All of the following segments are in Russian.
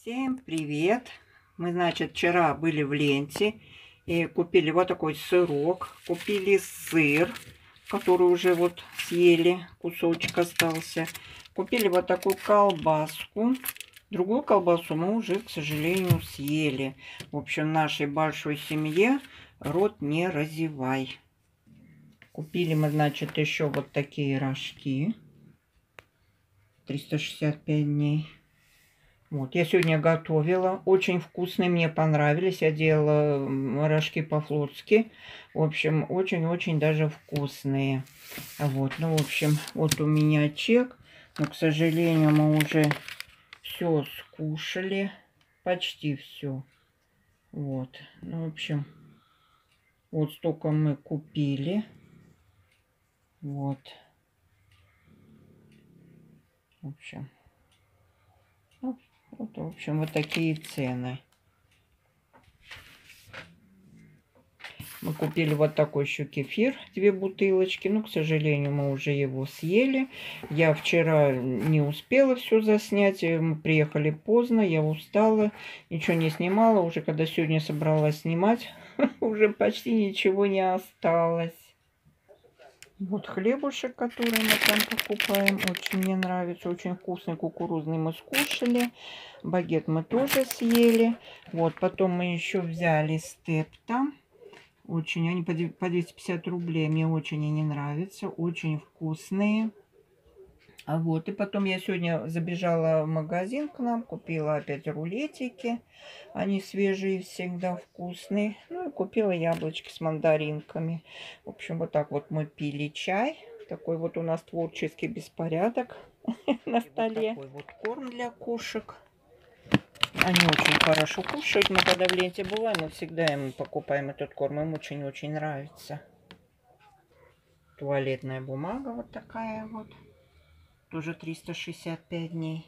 Всем привет! Мы, значит, вчера были в Ленте и купили вот такой сырок. Купили сыр, который уже вот съели, кусочек остался. Купили вот такую колбаску. Другую колбасу мы уже, к сожалению, съели. В общем, нашей большой семье рот не разевай. Купили мы, значит, еще вот такие рожки. 365 дней. Вот, я сегодня готовила. Очень вкусные, мне понравились. Я делала рожки по-флотски. В общем, очень-очень даже вкусные. Вот, ну, в общем, вот у меня чек. Но, к сожалению, мы уже все скушали. Почти все. Вот, ну, в общем, вот столько мы купили. Вот. В общем. Вот, в общем, вот такие цены. Мы купили вот такой еще кефир, 2 бутылочки. Но, к сожалению, мы уже его съели. Я вчера не успела все заснять. Мы приехали поздно, я устала. Ничего не снимала. Уже когда сегодня собралась снимать, уже почти ничего не осталось. Вот хлебушек, который мы там покупаем. Очень мне нравится. Очень вкусный, кукурузный мы скушали. Багет мы тоже съели. Вот, потом мы еще взяли степта. Очень, они по 250 рублей. Мне очень они нравятся. Очень вкусные. А вот, и потом я сегодня забежала в магазин к нам. Купила опять рулетики. Они свежие, всегда вкусные. Ну и купила яблочки с мандаринками. В общем, вот так вот мы пили чай. Такой вот у нас творческий беспорядок на столе. Такой вот корм для кошек. Они очень хорошо кушают. Мы когда в Ленте бываем, мы всегда им покупаем этот корм. Им очень-очень нравится. Туалетная бумага вот такая вот. Тоже 365 дней.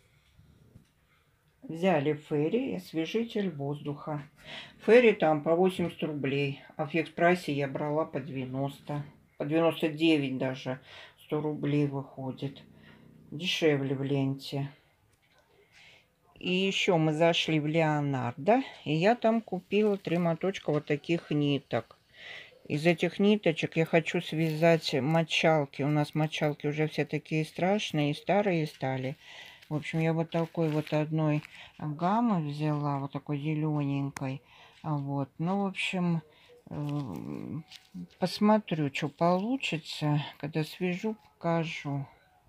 Взяли Фейри и освежитель воздуха. Фейри там по 80 рублей. А в Фикс-прайсе я брала по 90. По 99 даже. 100 рублей выходит. Дешевле в Ленте. И еще мы зашли в Леонардо. И я там купила 3 моточка вот таких ниток. Из этих ниточек я хочу связать мочалки. У нас мочалки уже все такие страшные и старые стали. В общем, я вот такой вот одной гаммы взяла, вот такой зелененькой. Вот. Ну, в общем, посмотрю, что получится. Когда свяжу, покажу.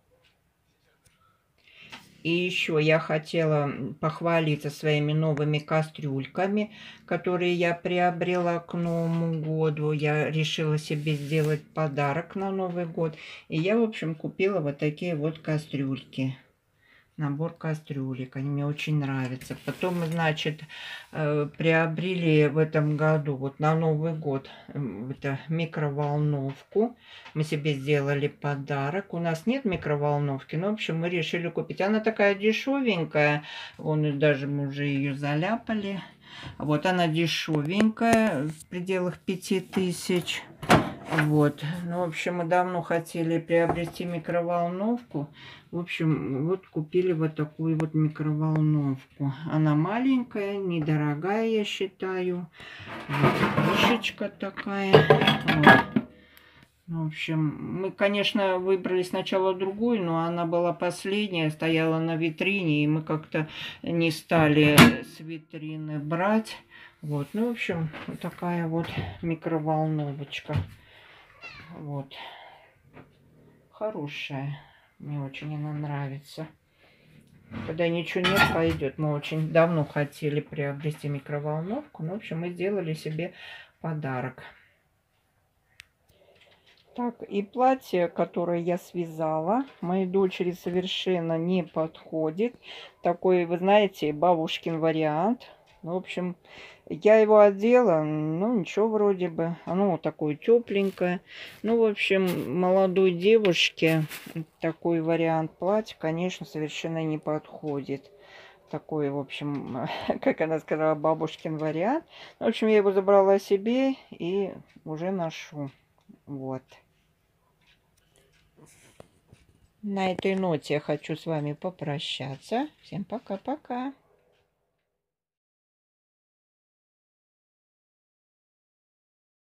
И еще я хотела похвалиться своими новыми кастрюльками, которые я приобрела к Новому году. Я решила себе сделать подарок на Новый год. И я, в общем, купила вот такие вот кастрюльки. Набор кастрюлек. Они мне очень нравятся. Потом мы, значит, приобрели в этом году, вот на Новый год, это микроволновку. Мы себе сделали подарок. У нас нет микроволновки, но, в общем, мы решили купить. Она такая дешевенькая. Вон, даже мы уже ее заляпали. Вот она дешевенькая, в пределах 5000. Вот. Ну, в общем, мы давно хотели приобрести микроволновку. В общем, вот купили вот такую вот микроволновку. Она маленькая, недорогая, я считаю. Вот крышечка такая. Вот. Ну, в общем, мы, конечно, выбрали сначала другую, но она была последняя, стояла на витрине, и мы как-то не стали с витрины брать. Вот. Ну, в общем, вот такая вот микроволновочка. Вот. Хорошая. Мне очень она нравится. Когда ничего нет, пойдет. Мы очень давно хотели приобрести микроволновку. Ну, в общем, мы сделали себе подарок. Так, и платье, которое я связала, моей дочери совершенно не подходит. Такой, вы знаете, бабушкин вариант. Ну, в общем, я его одела, ну, ничего вроде бы. Оно вот такое тепленькое. Ну, в общем, молодой девушке такой вариант платья, конечно, совершенно не подходит. Такой, в общем, как она сказала, бабушкин вариант. В общем, я его забрала себе и уже ношу. Вот. На этой ноте я хочу с вами попрощаться. Всем пока-пока.